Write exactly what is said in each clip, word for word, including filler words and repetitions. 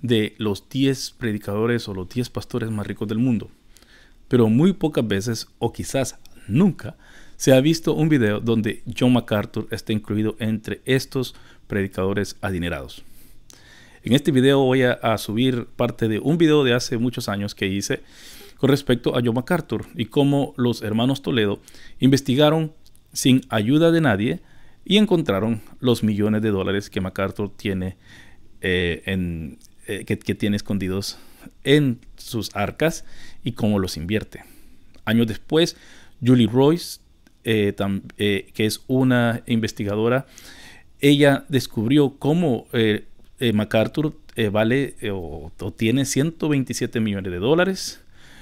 de los diez predicadores o los diez pastores más ricos del mundo. Pero muy pocas veces, o quizás nunca, se ha visto un video donde John MacArthur está incluido entre estos predicadores adinerados. En este video voy a, a subir parte de un video de hace muchos años que hice con respecto a John MacArthur y cómo los hermanos Toledo investigaron sin ayuda de nadie y encontraron los millones de dólares que MacArthur tiene, eh, en, eh, que, que tiene escondidos en sus arcas y cómo los invierte. Años después, Julie Roys, eh, tam, eh, que es una investigadora, ella descubrió cómo eh, eh, MacArthur eh, vale eh, o, o tiene ciento veintisiete millones de dólares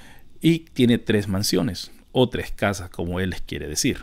y tiene tres mansiones o tres casas, como él les quiere decir.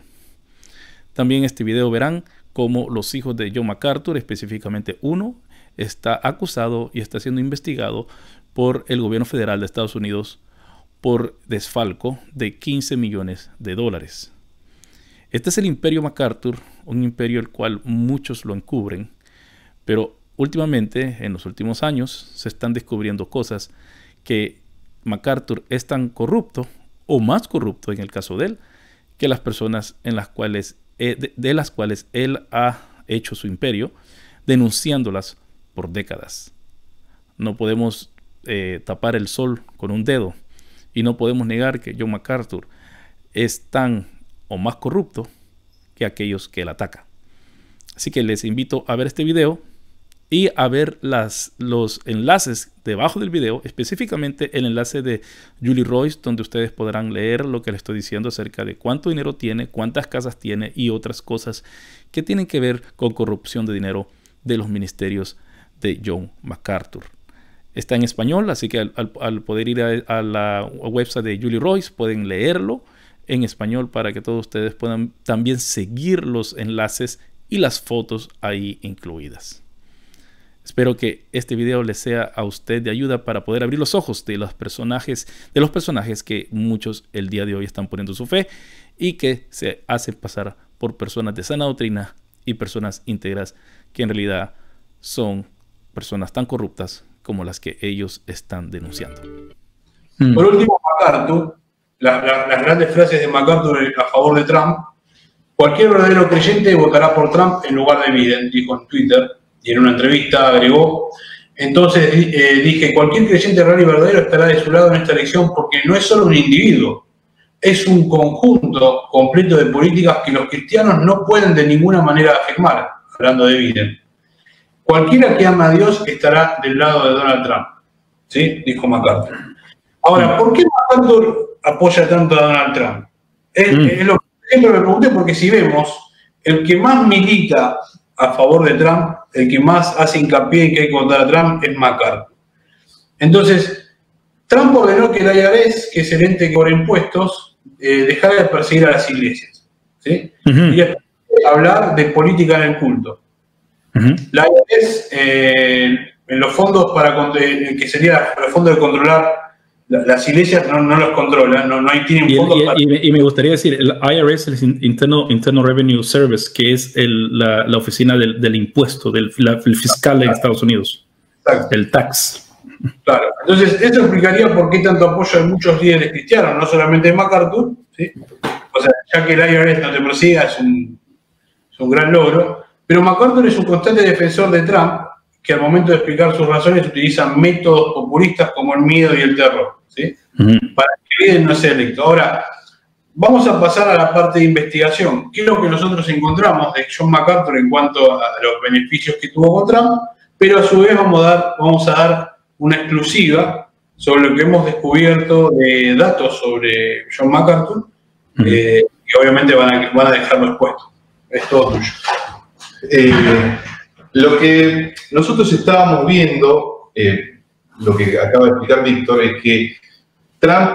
También en este video verán cómo los hijos de John MacArthur, específicamente uno, está acusado y está siendo investigado por el gobierno federal de Estados Unidos por desfalco de quince millones de dólares. Este es el imperio MacArthur, un imperio el cual muchos lo encubren, pero últimamente, en los últimos años, se están descubriendo cosas que MacArthur es tan corrupto, o más corrupto en el caso de él, que las personas en las cuales, eh, de, de las cuales él ha hecho su imperio, denunciándolas por décadas. No podemos eh, tapar el sol con un dedo y no podemos negar que John MacArthur es tan o más corrupto que aquellos que él ataca. Así que les invito a ver este video y a ver las, los enlaces debajo del video, específicamente el enlace de Julie Roys, donde ustedes podrán leer lo que les estoy diciendo acerca de cuánto dinero tiene, cuántas casas tiene y otras cosas que tienen que ver con corrupción de dinero de los ministerios de John MacArthur. Está en español, así que al, al, al poder ir a, a la website de Julie Roys pueden leerlo en español para que todos ustedes puedan también seguir los enlaces y las fotos ahí incluidas. Espero que este video les sea a usted de ayuda para poder abrir los ojos de los personajes, de los personajes que muchos el día de hoy están poniendo su fe y que se hacen pasar por personas de sana doctrina y personas íntegras que en realidad son personas tan corruptas como las que ellos están denunciando. Mm. Por último, MacArthur, la, la, las grandes frases de MacArthur a favor de Trump: cualquier verdadero creyente votará por Trump en lugar de Biden, dijo en Twitter. Y en una entrevista agregó: entonces eh, dije, cualquier creyente real y verdadero estará de su lado en esta elección porque no es solo un individuo, es un conjunto completo de políticas que los cristianos no pueden de ninguna manera afirmar, hablando de Biden. Cualquiera que ama a Dios estará del lado de Donald Trump, ¿sí? Dijo MacArthur. Ahora, ¿por qué MacArthur apoya tanto a Donald Trump? Es, mm. es lo que siempre me pregunté, porque si vemos, el que más milita a favor de Trump, el que más hace hincapié en que hay que votar a Trump es MacArthur. Entonces, Trump ordenó que el I R S, que es el ente que cobra impuestos, eh, dejara de perseguir a las iglesias, ¿sí? Uh-huh. Y hablar de política en el culto. Uh-huh. La I R S, eh, en los fondos para que sería los fondos de controlar las iglesias, no, no los controlan, no, no hay, tienen y, fondos y, para... y, y me gustaría decir, el I R S, el Internal, Internal Revenue Service, que es el, la, la oficina del, del impuesto, del la, el fiscal de Estados Unidos. Exacto. El tax. Claro, entonces eso explicaría por qué tanto apoyo de muchos líderes cristianos, no solamente de MacArthur, ¿sí? O sea, ya que el I R S no te persiga es un, es un gran logro, pero MacArthur es un constante defensor de Trump, que al momento de explicar sus razones utilizan métodos populistas como el miedo y el terror, ¿sí? Uh-huh. Para que Biden no sea electo. Ahora, vamos a pasar a la parte de investigación. ¿Qué es lo que nosotros encontramos de John MacArthur en cuanto a los beneficios que tuvo con Trump? Pero a su vez vamos a dar, vamos a dar una exclusiva sobre lo que hemos descubierto de datos sobre John MacArthur, uh-huh. eh, que obviamente van a, van a dejarlo expuesto. Es todo tuyo. Eh, Lo que nosotros estábamos viendo, eh, lo que acaba de explicar Víctor, es que Trump,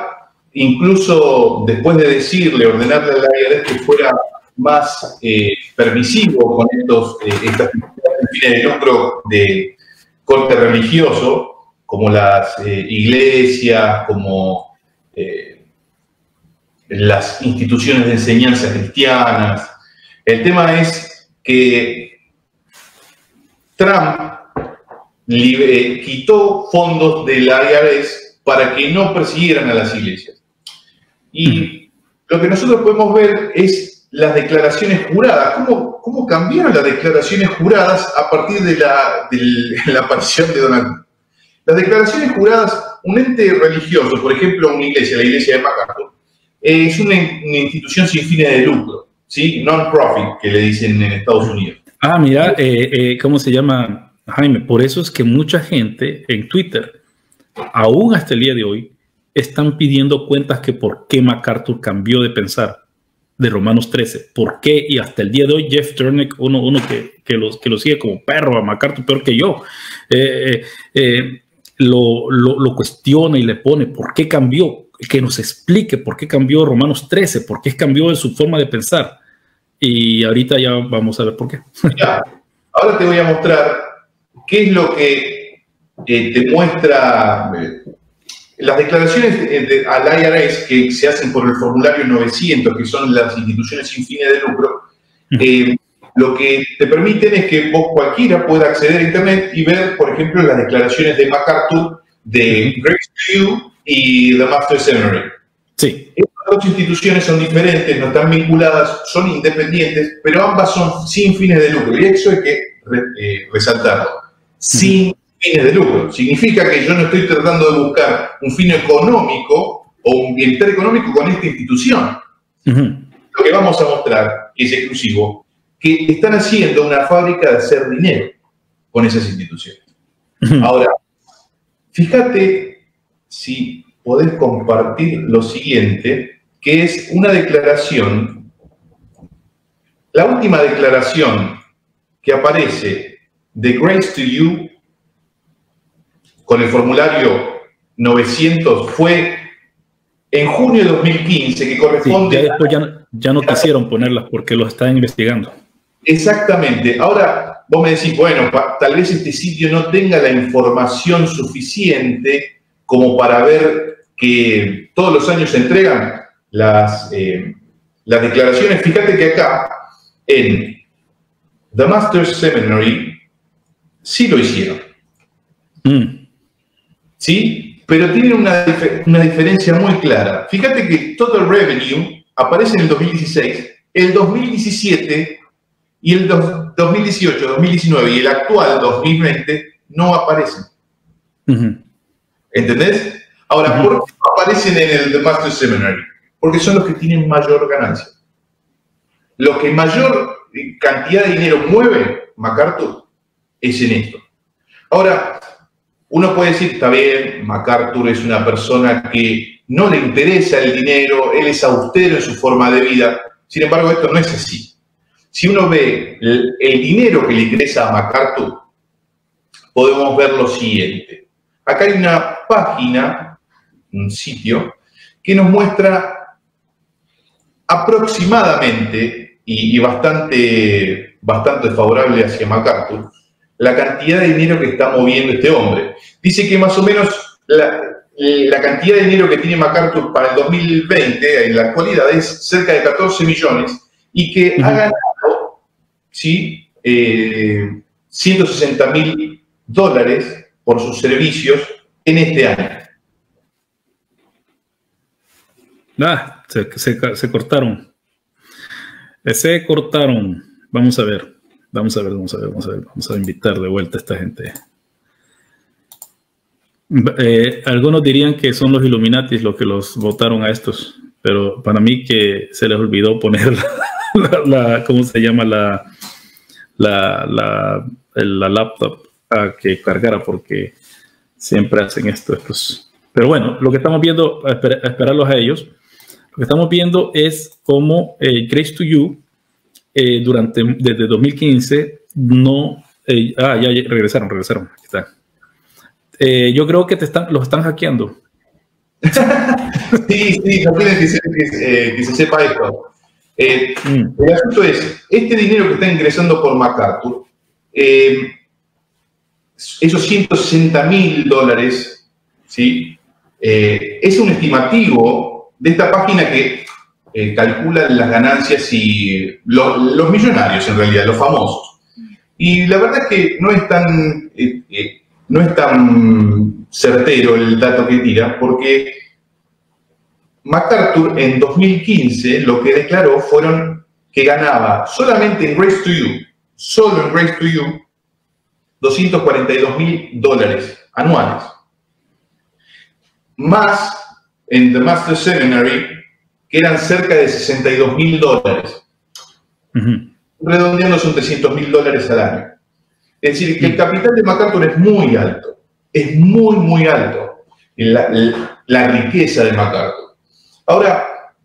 incluso después de decirle, ordenarle al I R S que fuera más eh, permisivo con estos, eh, estas fines de lucro de corte religioso, como las eh, iglesias, como eh, las instituciones de enseñanza cristianas. El tema es que Trump libre, quitó fondos del I R S para que no persiguieran a las iglesias. Y lo que nosotros podemos ver es las declaraciones juradas, cómo, cómo cambiaron las declaraciones juradas a partir de la, de la aparición de Donald Trump. Las declaraciones juradas, un ente religioso, por ejemplo, una iglesia, la iglesia de MacArthur, eh, es una, una institución sin fines de lucro, ¿sí? Non-profit, que le dicen en Estados Unidos. Ah, mira, eh, eh, ¿cómo se llama, Jaime? Por eso es que mucha gente en Twitter, aún hasta el día de hoy, están pidiendo cuentas que por qué MacArthur cambió de pensar de Romanos trece. ¿Por qué? Y hasta el día de hoy, Jeff Turnick, uno, uno que, que, los, que lo sigue como perro a MacArthur, peor que yo, eh, eh, lo, lo, lo cuestiona y le pone ¿por qué cambió? Que nos explique por qué cambió Romanos trece, por qué cambió su forma de pensar. Y ahorita ya vamos a ver por qué. Ya, ahora te voy a mostrar qué es lo que eh, te muestra eh, las declaraciones de, de, al I R S que se hacen por el formulario novecientos, que son las instituciones sin fines de lucro. Eh, lo que te permiten es que vos cualquiera pueda acceder a Internet y ver, por ejemplo, las declaraciones de MacArthur, de Grace to You y The Master Seminary. Sí. Estas dos instituciones son diferentes, no están vinculadas, son independientes, pero ambas son sin fines de lucro. Y eso hay que re, eh, resaltarlo. Sin fines de lucro. Significa que yo no estoy tratando de buscar un fin económico o un bienestar económico con esta institución. Uh-huh. Lo que vamos a mostrar, que es exclusivo, que están haciendo una fábrica de hacer dinero con esas instituciones. Uh-huh. Ahora, fíjate si podés compartir lo siguiente, que es una declaración, la última declaración que aparece de Grace to You con el formulario novecientos fue en junio de dos mil quince, que corresponde... Sí, ya después ya, ya no quisieron ponerlas porque lo están investigando. Exactamente. Ahora, vos me decís, bueno, tal vez este sitio no tenga la información suficiente como para ver que todos los años se entregan las, eh, las declaraciones. Fíjate que acá, en The Master Seminary, sí lo hicieron. Mm. ¿Sí? Pero tiene una, una diferencia muy clara. Fíjate que Total Revenue aparece en el dos mil dieciséis, el dos mil diecisiete y el dos mil dieciocho, dos mil diecinueve y el actual dos mil veinte no aparecen. Uh-huh. ¿Entendés? Ahora, uh-huh. ¿por qué no aparecen en el The Master Seminary? Porque son los que tienen mayor ganancia. Lo que mayor cantidad de dinero mueve MacArthur es en esto. Ahora, uno puede decir, está bien, MacArthur es una persona que no le interesa el dinero, él es austero en su forma de vida. Sin embargo, esto no es así. Si uno ve el, el dinero que le interesa a MacArthur, podemos ver lo siguiente. Acá hay una página, un sitio, que nos muestra aproximadamente y, y bastante, bastante favorable hacia MacArthur, la cantidad de dinero que está moviendo este hombre. Dice que más o menos la, la cantidad de dinero que tiene MacArthur para el dos mil veinte, en la actualidad, es cerca de catorce millones y que uh-huh. ha ganado ¿sí? eh, ciento sesenta mil dólares por sus servicios en este año. Ah, se, se, se cortaron. Se cortaron. Vamos a ver. Vamos a ver, vamos a ver, vamos a ver. Vamos a invitar de vuelta a esta gente. Eh, algunos dirían que son los Illuminatis los que los votaron a estos, pero para mí que se les olvidó poner la, la ¿cómo se llama? La, la, la, la laptop a que cargara, porque siempre hacen esto estos. Pero bueno, lo que estamos viendo, a, esper, a esperarlos a ellos, lo que estamos viendo es cómo eh, Grace to You eh, durante, desde dos mil quince no, eh, ah, ya, ya regresaron, regresaron, aquí está. Eh, yo creo que te están, los están hackeando. Sí, sí, no quieren que se, que, eh, que se sepa esto. Eh, mm. El asunto es, este dinero que está ingresando por MacArthur, eh, esos ciento sesenta mil dólares, ¿sí? Eh, es un estimativo de esta página que eh, calcula las ganancias y lo, los millonarios, en realidad, los famosos. Y la verdad es que no es tan... Eh, eh, no es tan certero el dato que tira, porque MacArthur en dos mil quince lo que declaró fueron que ganaba solamente en Grace to You, solo en Grace to You, doscientos cuarenta y dos mil dólares anuales. Más en The Master Seminary, que eran cerca de sesenta y dos mil dólares. Uh-huh. Redondeando son trescientos mil dólares al año. Es decir, que el capital de MacArthur es muy alto. Es muy, muy alto la, la, la riqueza de MacArthur. Ahora,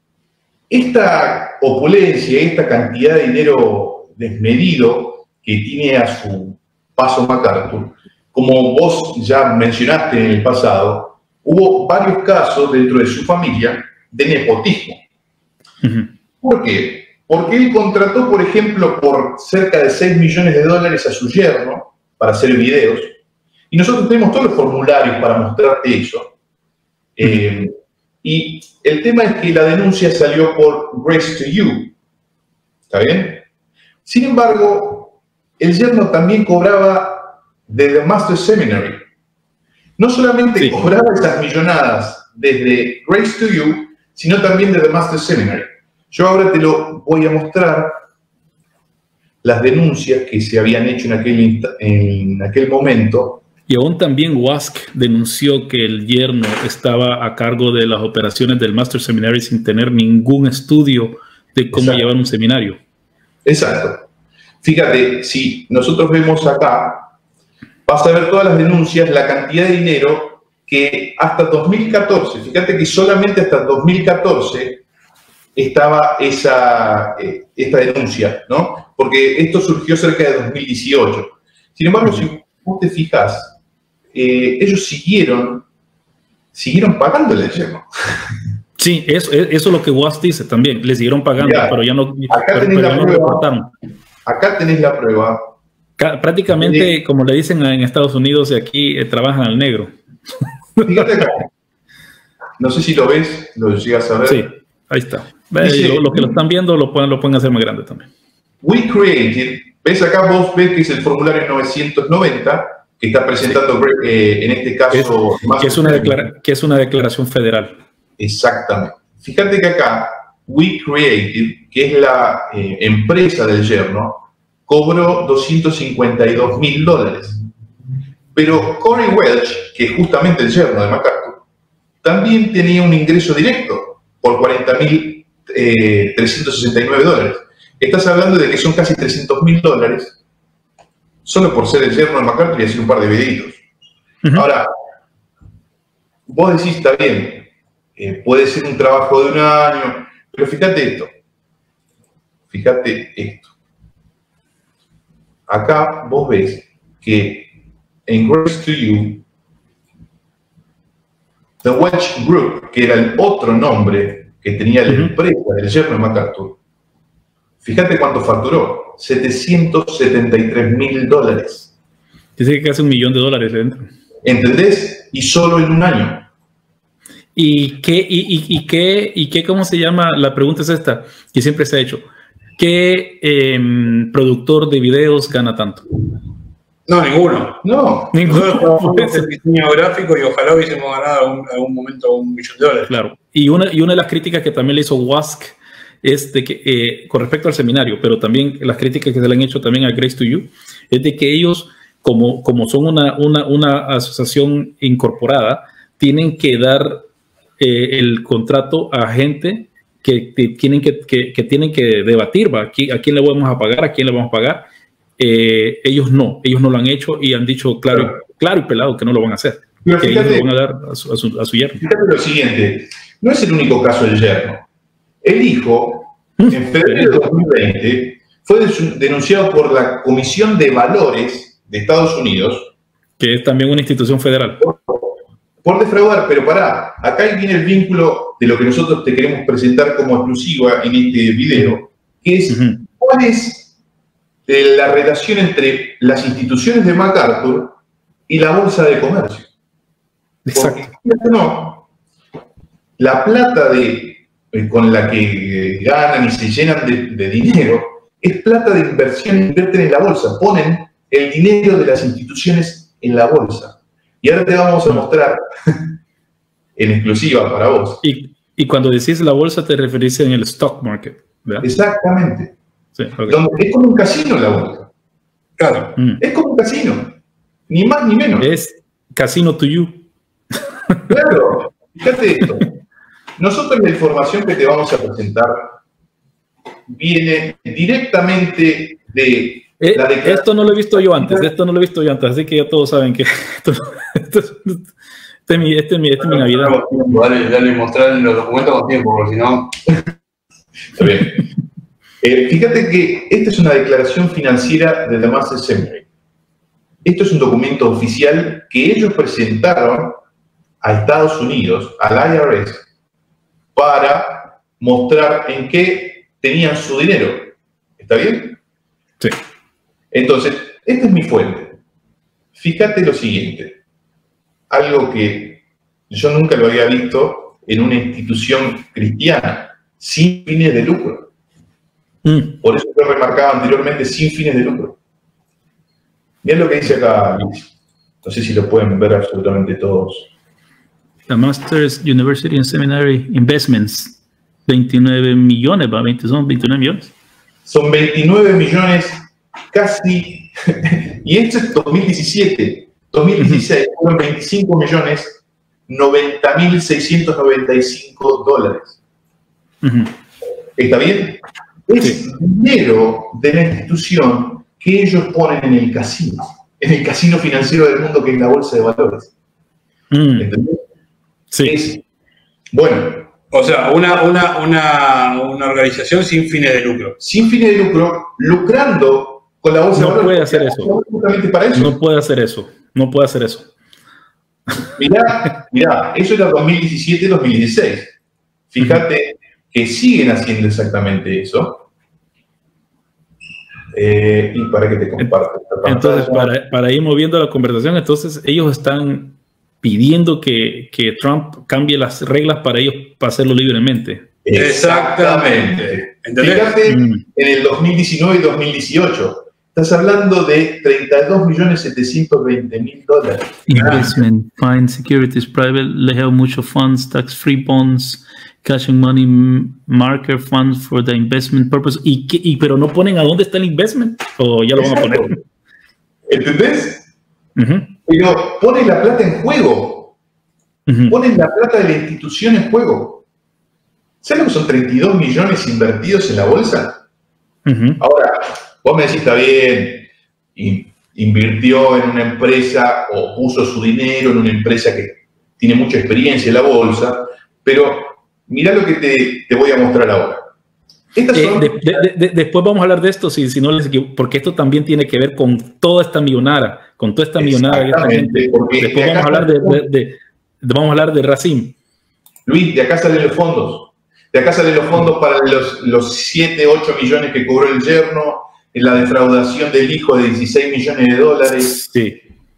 esta opulencia, esta cantidad de dinero desmedido que tiene a su paso MacArthur, como vos ya mencionaste en el pasado, hubo varios casos dentro de su familia de nepotismo. Uh-huh. ¿Por qué? Porque él contrató, por ejemplo, por cerca de seis millones de dólares a su yerno para hacer videos, y nosotros tenemos todos los formularios para mostrarte eso. Uh-huh. Eh, y el tema es que la denuncia salió por Grace to You. ¿Está bien? Sin embargo, el yerno también cobraba de The Master Seminary. No solamente sí. cobraba esas millonadas desde Grace to You, sino también de The Master Seminary. Yo ahora te lo voy a mostrar, las denuncias que se habían hecho en aquel, en aquel momento. Y aún también Wask denunció que el yerno estaba a cargo de las operaciones del Master Seminary sin tener ningún estudio de cómo Exacto. llevar un seminario. Exacto. Fíjate, si nosotros vemos acá, vas a ver todas las denuncias, la cantidad de dinero que hasta dos mil catorce, fíjate que solamente hasta dos mil catorce estaba esa, eh, esta denuncia, ¿no? Porque esto surgió cerca de dos mil dieciocho. Sin embargo, uh-huh. si vos te fijas, eh, ellos siguieron, siguieron pagándole al yerno. Sí, eso, eso es lo que Wask dice también, le siguieron pagando, ya, pero ya no, acá pero, tenés pero la ya no prueba, reportaron. Acá tenés la prueba. Prácticamente, sí. como le dicen en Estados Unidos, y aquí eh, trabajan al negro. Fíjate acá. No sé si lo ves, lo llegas a ver. Sí, ahí está. Dice, lo, lo que lo están viendo lo pueden, lo pueden hacer más grande también. We created, ves acá, vos ves que es el formulario novecientos noventa, que está presentando sí. eh, en este caso... Es, que, es una declara, que es una declaración federal. Exactamente. Fíjate que acá, We Created, que es la eh, empresa del yerno, cobró doscientos cincuenta y dos mil dólares. Pero Corey Welch, que es justamente el yerno de MacArthur, también tenía un ingreso directo por cuarenta mil trescientos sesenta y nueve dólares. Estás hablando de que son casi trescientos mil dólares solo por ser el yerno de MacArthur y hacer un par de videitos. Uh-huh. Ahora, vos decís, está bien, eh, puede ser un trabajo de un año, pero fíjate esto. Fíjate esto. Acá vos ves que en Grace to You, The Welch Group, que era el otro nombre que tenía la uh-huh. empresa del yerno de MacArthur, fíjate cuánto facturó, setecientos setenta y tres mil dólares. Dice que casi un millón de dólares le entran. ¿Entendés? Y solo en un año. ¿Y qué, y, y, y qué, y qué, cómo se llama? La pregunta es esta, que siempre se ha hecho. ¿Qué eh, productor de videos gana tanto? No, ninguno. No. Ninguno. Nosotros diseño gráfico y ojalá hubiésemos ganado algún, algún momento un millón de dólares. Claro. Y una, y una de las críticas que también le hizo Wask es de que, eh, con respecto al seminario, pero también las críticas que se le han hecho también a Grace to You, es de que ellos, como, como son una, una, una asociación incorporada, tienen que dar eh, el contrato a gente que, que, tienen, que, que, que tienen que debatir, ¿va? ¿A quién, a quién le vamos a pagar? ¿A quién le vamos a pagar? Eh, ellos no, ellos no lo han hecho y han dicho claro, claro. claro y pelado que no lo van a hacer. Pero que fíjate, ellos lo van a dar a su, a su, a su yerno. Fíjate lo siguiente, no es el único caso del yerno. El hijo, en febrero de dos mil veinte, fue denunciado por la Comisión de Valores de Estados Unidos. Que es también una institución federal. Por, por defraudar, pero pará, acá viene el vínculo de lo que nosotros te queremos presentar como exclusiva en este video, que es uh-huh. cuál es la relación entre las instituciones de MacArthur y la Bolsa de Comercio. Exacto. Porque no, la plata de con la que ganan y se llenan de, de dinero, es plata de inversión, invierten en la bolsa, ponen el dinero de las instituciones en la bolsa. Y ahora te vamos a mostrar en exclusiva para vos. Y, y cuando decís la bolsa te referís en el stock market, ¿verdad? Exactamente. Sí, okay. Donde es como un casino la bolsa. Claro. Mm. Es como un casino. Ni más ni menos. Es casino to you. Claro. Fíjate esto. Nosotros la información que te vamos a presentar viene directamente de eh, la declaración. Esto no lo he visto yo antes, esto no lo he visto yo antes, así que ya todos saben que esto, esto, esto es mi, este es mi, este es mi Navidad. Dale, dale, mostrar los documentos con tiempo, porque si no... Está bien. Eh, fíjate que esta es una declaración financiera de la Master Seminary. Esto es un documento oficial que ellos presentaron a Estados Unidos, al I R S, para mostrar en qué tenían su dinero. ¿Está bien? Sí. Entonces, esta es mi fuente. Fíjate lo siguiente. Algo que yo nunca lo había visto en una institución cristiana, sin fines de lucro. Mm. Por eso yo remarcaba anteriormente, sin fines de lucro. Mirá lo que dice acá, Luis. No sé si lo pueden ver absolutamente todos. La Masters University and Seminary Investments, veintinueve millones, ¿va? veinte, son veintinueve millones. Son veintinueve millones casi, y esto es dos mil diecisiete, dos mil dieciséis, fueron veinticinco millones noventa mil seiscientos noventa y cinco dólares. Uh-huh. ¿Está bien? Es sí. Dinero de la institución que ellos ponen en el casino, en el casino financiero del mundo que es la bolsa de valores. Mm. ¿Entendés? Sí. Es, bueno. O sea, una, una, una, una organización sin fines de lucro. Sin fines de lucro, lucrando con la bolsa no de valores. No puede hacer eso. Para eso. No puede hacer eso. No puede hacer eso. Mirá, mirá, eso era dos mil diecisiete dos mil dieciséis. Fíjate uh-huh. que siguen haciendo exactamente eso. Eh, y para que te comparta. Entonces, para, para ir moviendo la conversación, entonces ellos están pidiendo que, que Trump cambie las reglas para ellos para hacerlo libremente. Exactamente. ¿Entendés? Fíjate, mm. en el dos mil diecinueve y dos mil dieciocho, estás hablando de treinta y dos millones setecientos veinte mil dólares. Investment, fine securities, private, legal mutual funds, tax-free bonds, cash and money market funds for the investment purpose. ¿Y, qué, y pero no ponen a dónde está el investment? ¿O ya lo van a poner? ¿Entendés? Uh-huh. Pero ponen la plata en juego. Uh-huh. Ponen la plata de la institución en juego. ¿Sabes lo que son treinta y dos millones invertidos en la bolsa? Uh-huh. Ahora, vos me decís, está bien, invirtió en una empresa o puso su dinero en una empresa que tiene mucha experiencia en la bolsa, pero mirá lo que te, te voy a mostrar ahora. Estas eh, son... de, de, de, después vamos a hablar de esto, si, si no les equivoco, porque esto también tiene que ver con toda esta millonada, con toda esta millonada. Esta gente. Después de vamos, a hablar de, de, de, de, vamos a hablar de Racim. Luis, de acá salen los fondos. De acá salen los fondos para los, los siete, ocho millones que cobró el yerno, en la defraudación del hijo de dieciséis millones de dólares. Sí.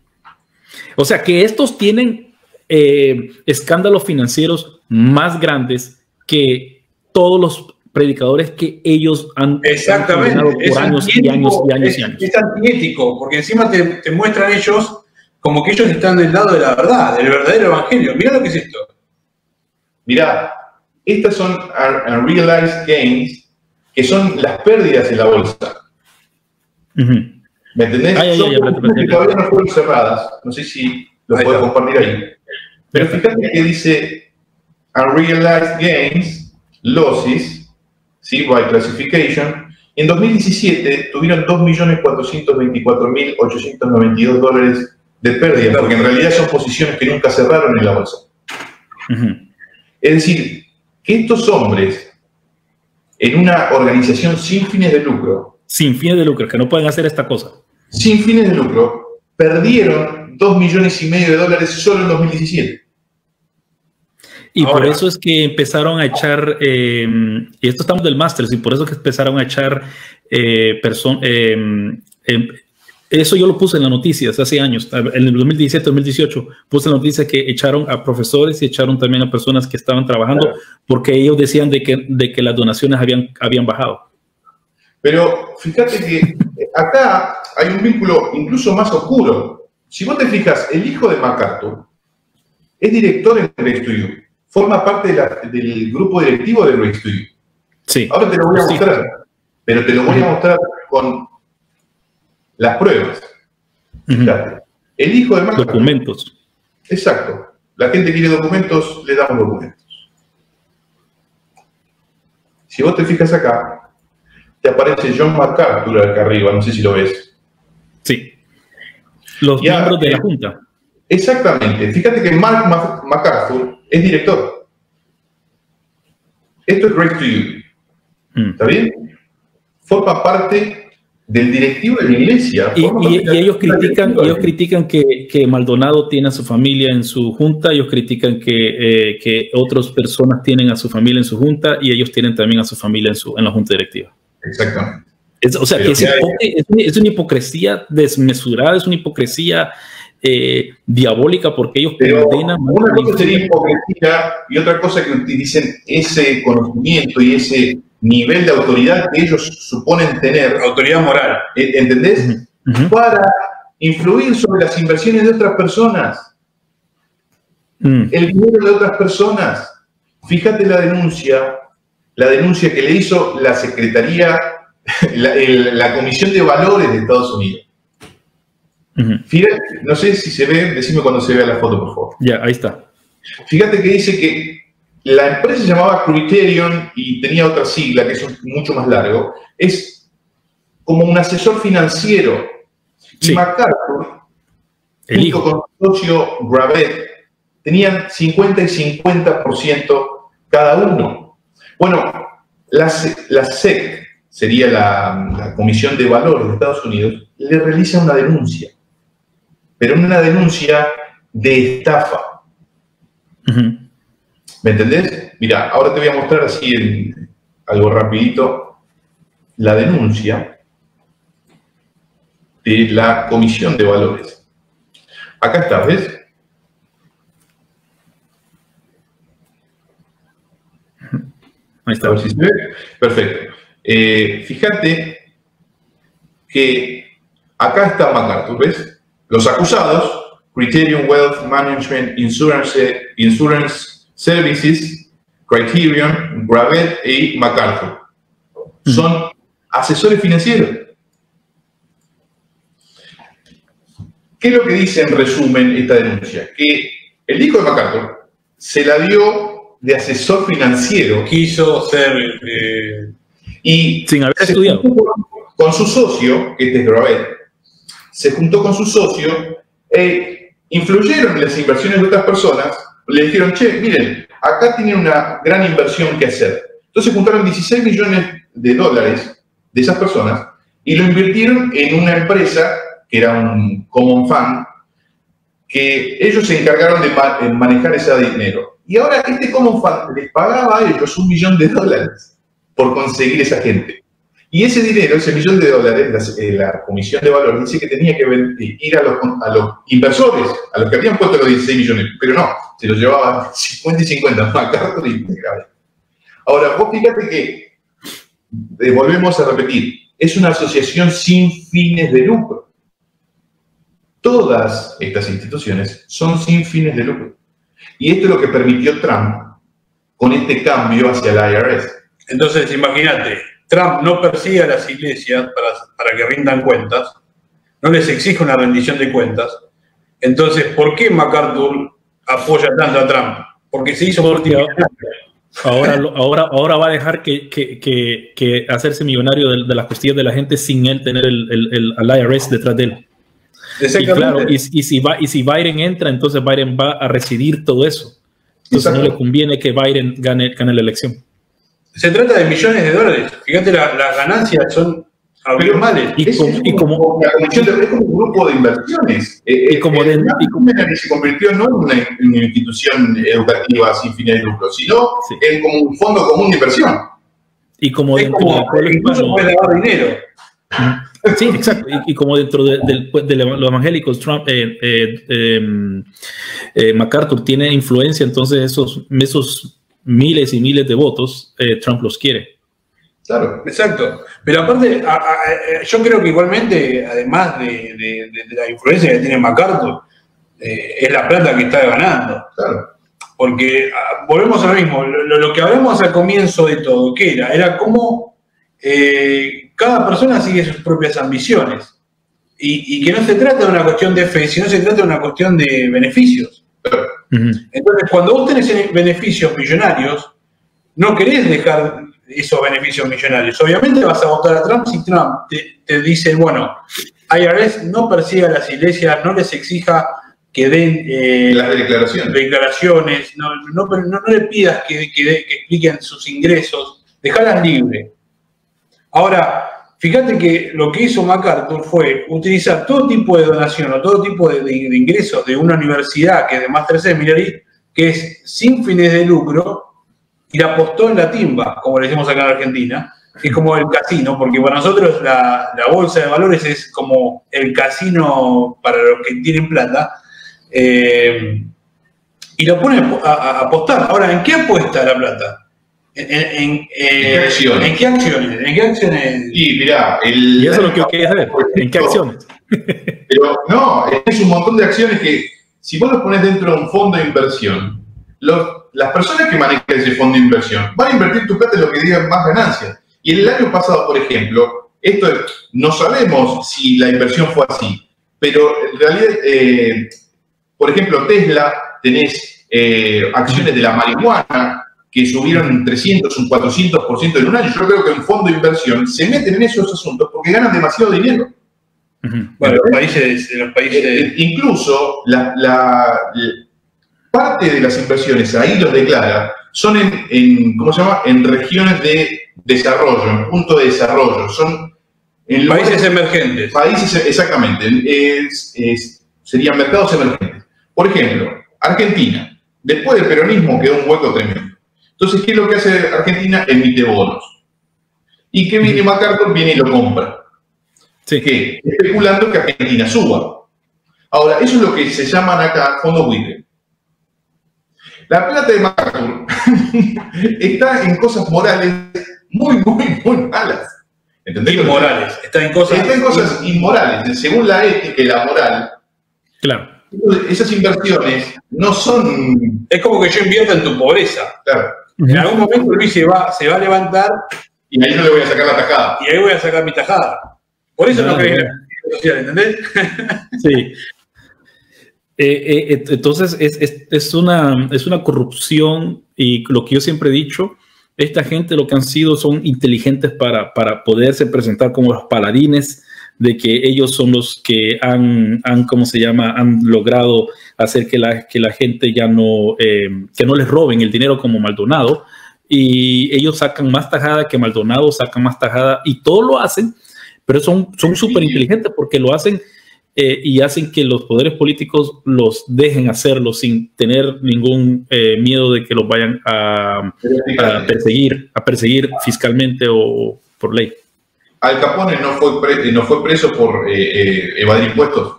O sea que estos tienen eh, escándalos financieros más grandes que todos los predicadores que ellos han Exactamente. Han por años y años y años es, y años. Es antiético, porque encima te, te muestran ellos como que ellos están del lado de la verdad, del verdadero evangelio. Mirá lo que es esto. Mirá, estas son unrealized gains, que son las pérdidas en la bolsa. Uh-huh. ¿Me entendés? Ay, ay, son ay, ay, ay, que todavía no fueron cerradas. No sé si lo puedo compartir ahí. Pero fíjate que dice unrealized gains, losses, ¿sí? By classification. En dos mil diecisiete tuvieron dos millones cuatrocientos veinticuatro mil ochocientos noventa y dos dólares de pérdida, porque en realidad son posiciones que nunca cerraron en la bolsa. Uh-huh. Es decir, que estos hombres, en una organización sin fines de lucro, sin fines de lucro, que no pueden hacer esta cosa, sin fines de lucro, perdieron dos millones y medio de dólares solo en dos mil diecisiete. Y Ahora, por eso es que empezaron a echar, eh, y esto estamos del Masters, y por eso es que empezaron a echar eh, personas, eh, eh, eso yo lo puse en las noticias hace años, en el dos mil diecisiete dos mil dieciocho, puse en la noticia que echaron a profesores y echaron también a personas que estaban trabajando, claro, porque ellos decían de que, de que las donaciones habían, habían bajado. Pero fíjate que acá hay un vínculo incluso más oscuro, si vos te fijas, el hijo de MacArthur es director en Race to You. Forma parte de la, del grupo directivo de Race to You. Sí. Ahora te lo voy a mostrar, sí. pero te lo voy a mostrar con las pruebas. Uh-huh. Fíjate, el hijo de MacArthur. Documentos. Exacto. La gente quiere documentos, le damos documentos. Si vos te fijas acá, te aparece John MacArthur acá arriba, no sé si lo ves. Sí. Los ya, miembros de eh, la Junta. Exactamente. Fíjate que Mark MacArthur es director. Esto es Race to You. Mm. ¿Está bien? Forma parte del directivo de la iglesia. Y, y, y ellos critican, ellos critican que, que Maldonado tiene a su familia en su junta, ellos critican que, eh, que otras personas tienen a su familia en su junta y ellos tienen también a su familia en, su, en la junta directiva. Exactamente. Es, o sea, que es, hay... es, es una hipocresía desmesurada, es una hipocresía eh, diabólica porque ellos Pero condenan... Una cosa sería hipocresía y otra cosa que utilicen ese conocimiento y ese nivel de autoridad que ellos suponen tener. Autoridad moral. ¿Entendés? Uh -huh. Para influir sobre las inversiones de otras personas. Mm. El dinero de otras personas. Fíjate la denuncia, la denuncia que le hizo la Secretaría, la, el, la Comisión de Valores de Estados Unidos. Uh-huh. Fíjate, no sé si se ve, decime cuando se vea la foto, por favor. Ya, ahí está. Fíjate que dice que la empresa se llamaba Criterion y tenía otra sigla que es mucho más largo. Es como un asesor financiero. Sí. Y MacArthur, el junto hijo con su socio Gravett, tenían cincuenta y cincuenta por ciento cada uno. Bueno, la, la S E C, sería la, la Comisión de Valores de Estados Unidos, le realiza una denuncia. Pero una denuncia de estafa. Uh-huh. ¿Me entendés? Mira, ahora te voy a mostrar así en, algo rapidito la denuncia de la Comisión de Valores. Acá está, ¿ves? Ahí está. A ver si se ve. Perfecto. Eh, fíjate que acá está MacArthur, ¿ves? Los acusados, Criterion Wealth Management Insurance, Insurance Services, Criterion, Gravett y MacArthur. Son asesores financieros. ¿Qué es lo que dice en resumen esta denuncia? Que el hijo de MacArthur se la dio de asesor financiero. Quiso ser... Eh... Y sin haber estudiado. Con su socio, que este es Gravett, se juntó con su socio e influyeron en las inversiones de otras personas. Le dijeron, che, miren, acá tienen una gran inversión que hacer. Entonces juntaron dieciséis millones de dólares de esas personas y lo invirtieron en una empresa que era un common fund, que ellos se encargaron de ma de manejar ese dinero. Y ahora este common fund les pagaba a ellos un millón de dólares por conseguir esa gente. Y ese dinero, ese millón de dólares, la, la Comisión de Valores dice que tenía que ver, ir a los, a los inversores, a los que habían puesto los dieciséis millones, pero no, se los llevaban cincuenta y cincuenta, MacArthur y Gravett. Ahora, vos fíjate que, eh, volvemos a repetir, es una asociación sin fines de lucro. Todas estas instituciones son sin fines de lucro. Y esto es lo que permitió Trump con este cambio hacia el I R S. Entonces, imagínate, Trump no persigue a las iglesias para, para que rindan cuentas, no les exige una rendición de cuentas. Entonces, ¿por qué MacArthur apoya tanto a Trump? Porque se hizo multimillonario. Ahora, ahora, ahora va a dejar que, que, que, que hacerse millonario de, de las costillas de la gente sin él tener el, el, el, el I R S detrás de él. Y claro, y, y, si va, y si Biden entra, entonces Biden va a recibir todo eso. Entonces Exacto. no le conviene que Biden gane, gane la elección. Se trata de millones de dólares. Fíjate, las la ganancias son abismales. Y, es, como, y como la comisión de, es como un grupo de inversiones. Y como eh, de, eh, y como, que se convirtió no en una, en una institución educativa sin fines de lucro, sino sí. en como un fondo común de inversión. Y como es dentro como, del pueblo incluso hispano, puede dar dinero. Sí, exacto. Y, y como dentro de, de, de los evangélicos, Trump, eh, eh, eh, eh, MacArthur tiene influencia, entonces esos, esos miles y miles de votos, eh, Trump los quiere. Claro. Exacto. Pero aparte, a, a, yo creo que igualmente, además de, de, de, de la influencia que tiene MacArthur, eh, es la plata que está ganando. Claro. Porque a, volvemos a lo mismo, lo, lo que hablamos al comienzo de todo, ¿qué era? Era cómo eh, cada persona sigue sus propias ambiciones. Y, y que no se trata de una cuestión de fe, sino se trata de una cuestión de beneficios. Uh-huh. Entonces, cuando vos tenés beneficios millonarios, no querés dejar esos beneficios millonarios. Obviamente vas a votar a Trump si Trump te, te dice, bueno, I R S no persiga a las iglesias, no les exija que den eh, las declaraciones, declaraciones no, no, no, no le pidas que, que, que expliquen sus ingresos, dejarlas libres. Ahora, fíjate que lo que hizo MacArthur fue utilizar todo tipo de donación o todo tipo de, de, de ingresos de una universidad que es de Master Seminary, que es sin fines de lucro, y la apostó en la timba, como le decimos acá en Argentina, que es como el casino, porque para nosotros la, la bolsa de valores es como el casino para los que tienen plata, eh, y lo pone a, a apostar. Ahora, ¿en qué apuesta la plata? ¿En, en, en, eh, ¿En qué acciones? ¿En qué acciones? ¿En qué acciones? Sí, mirá, el, y eso es lo que yo quería saber. ¿En qué acciones? Pero no, es un montón de acciones que, si vos los pones dentro de un fondo de inversión, los, las personas que manejan ese fondo de inversión van a invertir tu plata en lo que digan más ganancias. Y el año pasado, por ejemplo, esto no sabemos si la inversión fue así, pero en realidad, eh, por ejemplo, Tesla, tenés eh, acciones de la marihuana que subieron un trescientos, un cuatrocientos por ciento en un año. Yo creo que un fondo de inversión se meten en esos asuntos porque ganan demasiado dinero. Uh-huh. Bueno, los países, los países... Eh, incluso la, la, la parte de las inversiones, ahí los declara, son en, en, ¿cómo se llama? En regiones de desarrollo, en punto de desarrollo. Son en países lugares, emergentes. Países, exactamente. Es, es, serían mercados emergentes. Por ejemplo, Argentina. Después del peronismo quedó un hueco tremendo. Entonces, ¿qué es lo que hace Argentina? Emite bonos. ¿Y qué viene MacArthur? Viene y lo compra. Sí. ¿Qué? Especulando que Argentina suba. Ahora, eso es lo que se llaman acá fondos buitre. La plata de MacArthur está en cosas morales muy, muy, muy malas. ¿Entendés? Inmorales. Está en cosas, está en cosas inmorales. Según la ética y la moral. Claro. Esas inversiones no son... Es como que yo invierta en tu pobreza. Claro. En algún momento Luis se va, se va a levantar. Y ahí no le voy a sacar la tajada. Y ahí voy a sacar mi tajada. Por eso no, no crees en la social, ¿entendés? Sí. Eh, eh, entonces es, es, es, una, es una corrupción, y lo que yo siempre he dicho, esta gente lo que han sido son inteligentes para, para poderse presentar como los paladines de que ellos son los que han, han ¿cómo se llama? Han logrado hacer que la, que la gente ya no, eh, que no les roben el dinero como Maldonado, y ellos sacan más tajada que Maldonado, sacan más tajada, y todo lo hacen, pero son son súper inteligentes porque lo hacen. Eh, y hacen que los poderes políticos los dejen hacerlo sin tener ningún eh, miedo de que los vayan a, a perseguir, a perseguir fiscalmente o por ley. Al Capone no fue, pre, no fue preso por eh, eh, evadir impuestos.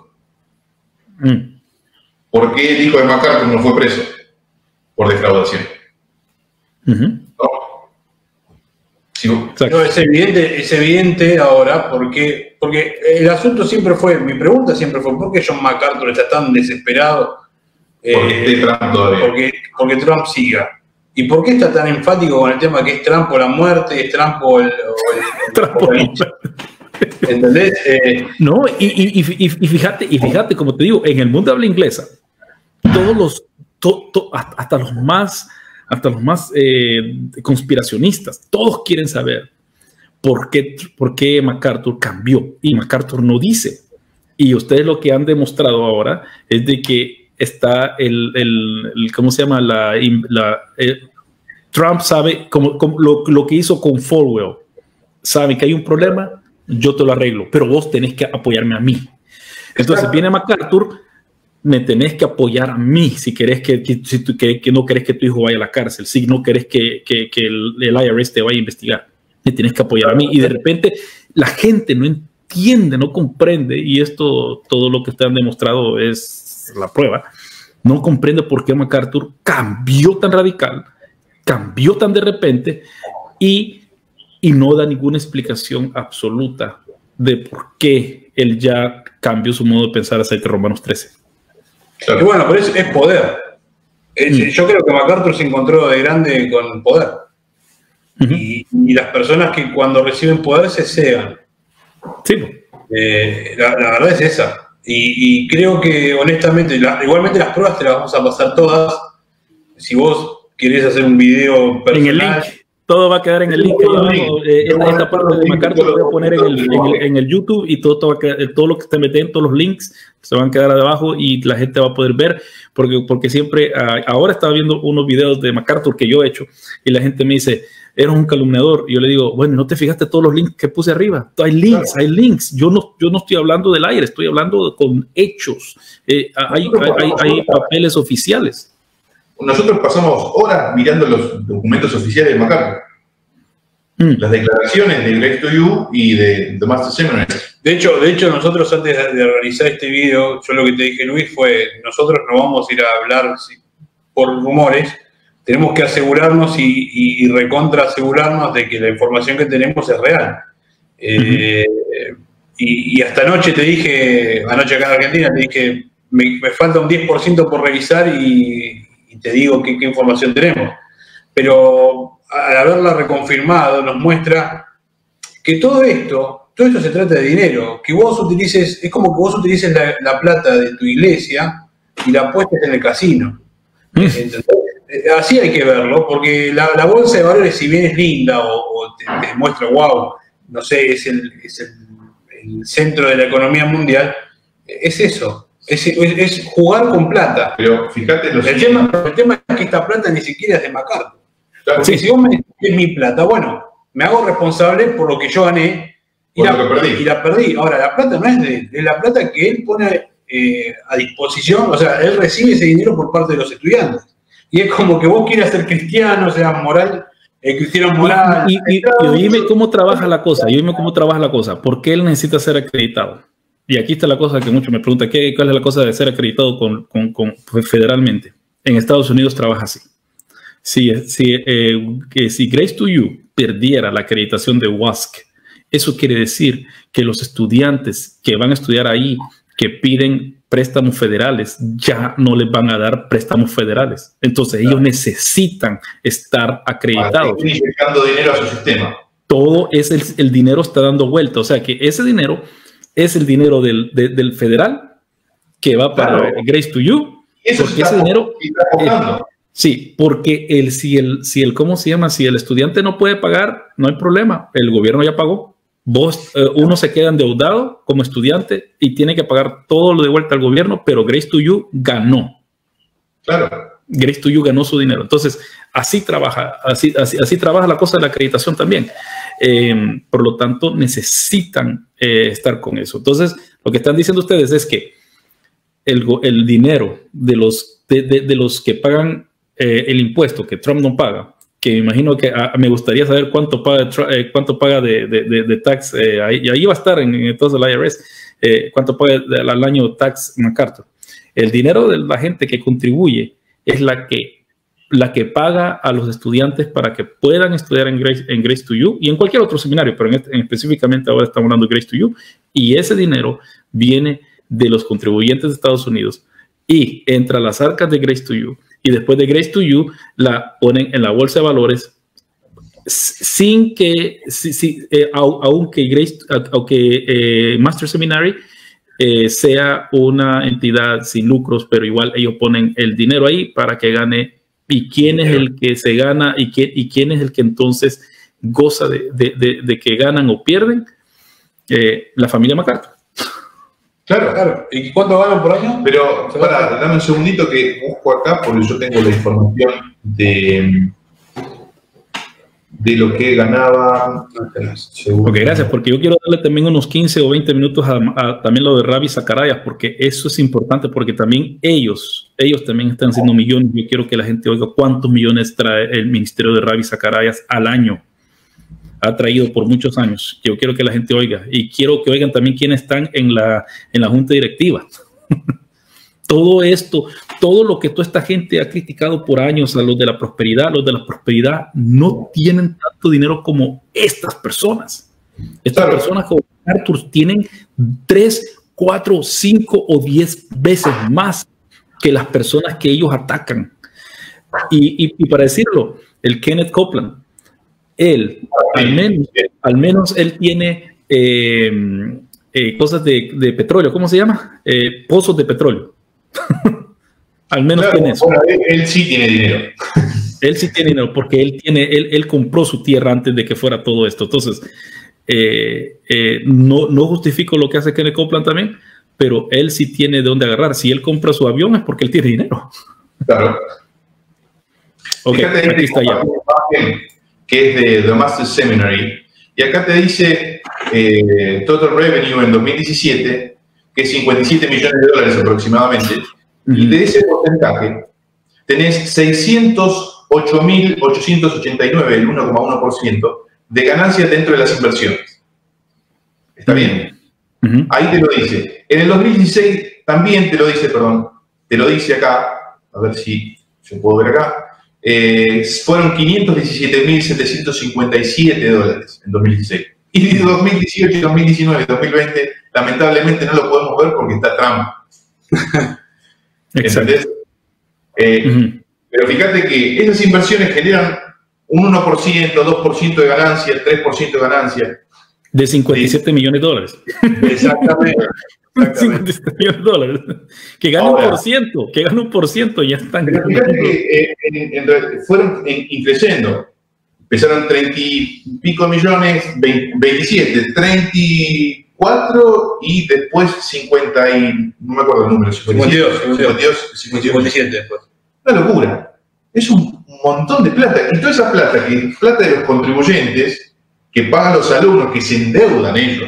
Mm. ¿Por qué el hijo de MacArthur no fue preso? Por defraudación. Uh-huh. ¿No? Sí, no, es evidente, es evidente ahora porque, porque el asunto siempre fue, mi pregunta siempre fue, ¿por qué John MacArthur está tan desesperado? Porque, eh, Trump todavía. Porque, porque Trump siga. ¿Y por qué está tan enfático con el tema que es Trump o la muerte, es Trump o el... O el, el, el ¿entendés? Eh, no, y, y, y, y, fíjate, y fíjate, como te digo, en el mundo de habla inglesa, todos los, to, to, hasta los más... hasta los más eh, conspiracionistas, todos quieren saber por qué, por qué MacArthur cambió, y MacArthur no dice. Y ustedes lo que han demostrado ahora es de que está el, el, el ¿cómo se llama? La, la, eh, Trump sabe, como, como lo, lo que hizo con Falwell, sabe que hay un problema, yo te lo arreglo, pero vos tenés que apoyarme a mí. Entonces viene MacArthur, me tenés que apoyar a mí si querés que, que, si tú, que, que no querés que tu hijo vaya a la cárcel, si no querés que, que, que el, el I R S te vaya a investigar, me tenés que apoyar a mí. Y de repente la gente no entiende, no comprende, y esto, todo lo que te han demostrado es la prueba, no comprende por qué MacArthur cambió tan radical, cambió tan de repente, y y no da ninguna explicación absoluta de por qué él ya cambió su modo de pensar acerca de Romanos trece. Claro. Y bueno, pero es, es poder. Es, mm. Yo creo que MacArthur se encontró de grande con poder. Uh-huh. y, y las personas que cuando reciben poder se cegan. Sí. Eh, la, la verdad es esa. Y, y creo que honestamente, la, igualmente las pruebas te las vamos a pasar todas. Si vos querés hacer un video personal, en el link, todo va a quedar en el link. Yo, eh, esta, esta parte de MacArthur lo voy a poner en el, en el, en el YouTube, y todo, todo, va a quedar, todo lo que te meten, todos los links se van a quedar abajo y la gente va a poder ver, porque, porque siempre, ahora estaba viendo unos videos de MacArthur que yo he hecho y la gente me dice, eres un calumniador. Y yo le digo, bueno, ¿no te fijaste todos los links que puse arriba? Hay links, claro. hay links. Yo no, yo no estoy hablando del aire, estoy hablando con hechos. Eh, hay, hay, hay, hay papeles oficiales. Nosotros pasamos horas mirando los documentos oficiales de MacArthur. Mm. Las declaraciones de Grace to You y de The Master Seminary. De hecho, de hecho, nosotros antes de organizar este video, yo lo que te dije, Luis, fue, nosotros no vamos a ir a hablar si, por rumores. Tenemos que asegurarnos y, y, y recontra asegurarnos de que la información que tenemos es real. Eh, uh-huh. y, y hasta anoche te dije, anoche acá en Argentina, te dije, me, me falta un diez por ciento por revisar y, y te digo qué, qué información tenemos. Pero al haberla reconfirmado nos muestra que todo esto, todo esto se trata de dinero. Que vos utilices, es como que vos utilices la, la plata de tu iglesia y la apuestes en el casino. Uh-huh. ¿Entendés? Así hay que verlo, porque la, la bolsa de valores, si bien es linda o, o te, te muestra, wow, no sé, es, el, es el, el centro de la economía mundial, es eso, es, es, es jugar con plata. Pero fíjate, los el, tema, el tema es que esta plata ni siquiera es de MacArthur. Claro, porque sí. Si vos me decís que es mi plata, bueno, me hago responsable por lo que yo gané y, la, y la perdí. Ahora, la plata no es de él, es la plata que él pone eh, a disposición, o sea, él recibe ese dinero por parte de los estudiantes. Y es como que vos quieras ser cristiano, o sea, moral, eh, cristiano moral. Y, y, y, y oíme cómo trabaja la cosa, y oíme cómo trabaja la cosa. ¿Por qué él necesita ser acreditado? Y aquí está la cosa que muchos me preguntan, ¿qué, ¿cuál es la cosa de ser acreditado con, con, con, federalmente? En Estados Unidos trabaja así. Si, si, eh, que si Grace to You perdiera la acreditación de W A S C, eso quiere decir que los estudiantes que van a estudiar ahí, que piden préstamos federales, ya no les van a dar préstamos federales. Entonces claro. Ellos necesitan estar acreditados. Están inyectando dinero a su sistema. Todo es el, el dinero está dando vuelta. O sea que ese dinero es el dinero del, de, del federal que va para claro. Grace to You. Eso porque está, ese dinero... Está eh, sí, porque el, si, el, si el, ¿cómo se llama? Si el estudiante no puede pagar, no hay problema. El gobierno ya pagó. Vos, eh, uno se queda endeudado como estudiante y tiene que pagar todo lo de vuelta al gobierno, pero Grace to You ganó. Claro. Grace to You ganó su dinero. Entonces, así trabaja, así, así, así trabaja la cosa de la acreditación también. Eh, por lo tanto, necesitan eh, estar con eso. Entonces, lo que están diciendo ustedes es que el, el dinero de los, de, de, de los que pagan eh, el impuesto que Trump no paga, que me imagino que a, me gustaría saber cuánto paga, eh, cuánto paga de, de, de, de tax, eh, ahí, y ahí va a estar en, en todo el I R S, eh, cuánto paga de, al año tax MacArthur. El dinero de la gente que contribuye es la que, la que paga a los estudiantes para que puedan estudiar en Grace, en Grace to You y en cualquier otro seminario, pero en este, en específicamente ahora estamos hablando de Grace to You, y ese dinero viene de los contribuyentes de Estados Unidos y entra a las arcas de Grace to You. Y después de Grace to You la ponen en la bolsa de valores sin que, si, si, eh, aunque, Grace, aunque eh, Master Seminary eh, sea una entidad sin lucros, pero igual ellos ponen el dinero ahí para que gane. ¿Y quién es el que se gana y quién, y quién es el que entonces goza de, de, de, de que ganan o pierden? Eh, la familia MacArthur. Claro, claro. ¿Y cuánto ganan por año? Pero, para, dame un segundito que busco acá, porque yo tengo la información de, de lo que ganaba. Ok, gracias, porque yo quiero darle también unos quince o veinte minutos a, a también lo de Ravi Zacharias, porque eso es importante, porque también ellos, ellos también están haciendo millones. Yo quiero que la gente oiga cuántos millones trae el ministerio de Ravi Zacharias al año. Ha traído por muchos años. Yo quiero que la gente oiga y quiero que oigan también quiénes están en la, en la junta directiva. Todo esto, todo lo que toda esta gente ha criticado por años a los de la prosperidad, los de la prosperidad no tienen tanto dinero como estas personas. Estas Claro. personas como Arthur tienen tres, cuatro, cinco o diez veces más que las personas que ellos atacan. Y, y, y para decirlo, el Kenneth Copeland, él, al menos, al menos él tiene eh, eh, cosas de, de petróleo, ¿cómo se llama? Eh, pozos de petróleo. Al menos Claro, tiene eso. bueno, él, él sí tiene dinero. Él sí tiene dinero porque él, tiene, él, él compró su tierra antes de que fuera todo esto. Entonces, eh, eh, no, no justifico lo que hace Kenneth Copeland también, pero él sí tiene de dónde agarrar. Si él compra su avión es porque él tiene dinero. Claro. Ok, Fíjate, aquí está ya. Que es de The Master Seminary. Y acá te dice eh, Total Revenue en dos mil diecisiete, que es cincuenta y siete millones de dólares aproximadamente. Y de ese porcentaje tenés seiscientos ocho mil ochocientos ochenta y nueve, el uno coma uno por ciento, de ganancias dentro de las inversiones. ¿Está bien? Uh-huh. Ahí te lo dice. En el dos mil dieciséis también te lo dice, perdón, te lo dice acá, a ver si yo puedo ver acá, eh, fueron quinientos diecisiete mil setecientos cincuenta y siete dólares en dos mil dieciséis. Y de dos mil dieciocho, dos mil diecinueve, dos mil veinte, lamentablemente no lo podemos ver porque está Trump. ¿Entendés? Eh, uh-huh. Pero fíjate que esas inversiones generan un uno por ciento, dos por ciento de ganancia, tres por ciento de ganancia. De cincuenta y siete sí. millones de dólares. Exactamente. Exactamente. cincuenta y siete millones de dólares. Que gana un por ciento, que gana un por ciento y ya están. Pero fíjate que eh, en, en, fueron creciendo. Empezaron treinta y pico millones, veinte, veintisiete, treinta y cuatro y después cincuenta y, no me acuerdo el número, cincuenta y dos, cincuenta y dos, cincuenta y siete después. Una locura. Es un montón de plata. Y toda esa plata, que es plata de los contribuyentes, que pagan los alumnos, que se endeudan ellos.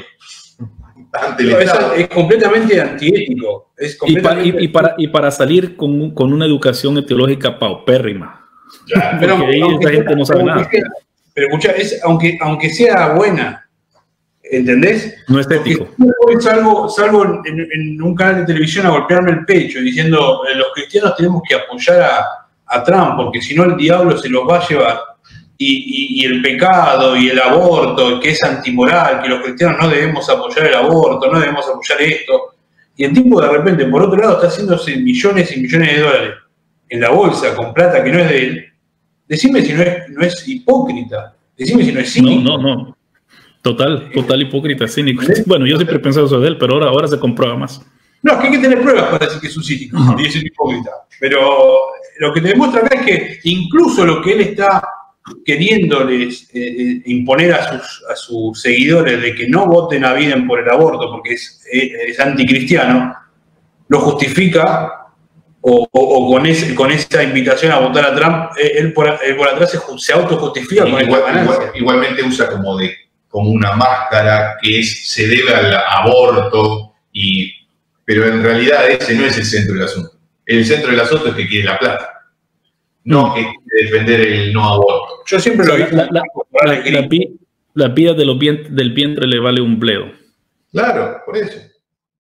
Ante el no, Estado. Es, es completamente antiético. Es completamente y, para, y, y, para, y para salir con, con una educación etiológica paupérrima. Ya, pero ahí esa gente no sabe nada. Sea, pero escucha, es, aunque, aunque sea buena, ¿entendés? No es ético. Porque salgo, salgo en, en un canal de televisión a golpearme el pecho diciendo eh, los cristianos tenemos que apoyar a, a Trump porque si no el diablo se los va a llevar. Y, y, y el pecado y el aborto, que es antimoral, que los cristianos no debemos apoyar el aborto, no debemos apoyar esto. Y el tipo de repente, por otro lado, está haciéndose millones y millones de dólares en la bolsa con plata que no es de él. Decime si no es, no es hipócrita. Decime si no es cínico. No, no, no. Total, total hipócrita, cínico. Bueno, yo siempre he pensado eso de él, pero ahora, ahora se comprueba más. No, es que hay que tener pruebas para decir que es un cínico uh-huh. y es un hipócrita. Pero lo que te demuestra acá es que incluso lo que él está queriéndoles eh, imponer a sus, a sus seguidores de que no voten a Biden por el aborto porque es, es, es anticristiano, lo justifica o, o, o con, ese, con esa invitación a votar a Trump, él por, él por atrás se, se autojustifica con igual, esta igual, igualmente usa como, de, como una máscara que es, se debe al aborto, y, pero en realidad ese no es el centro del asunto. El centro del asunto es que quiere la plata. No, que defender el no aborto. Yo siempre lo he la, la, la, la, la vida de los vientre, del vientre le vale un bledo. Claro, por eso.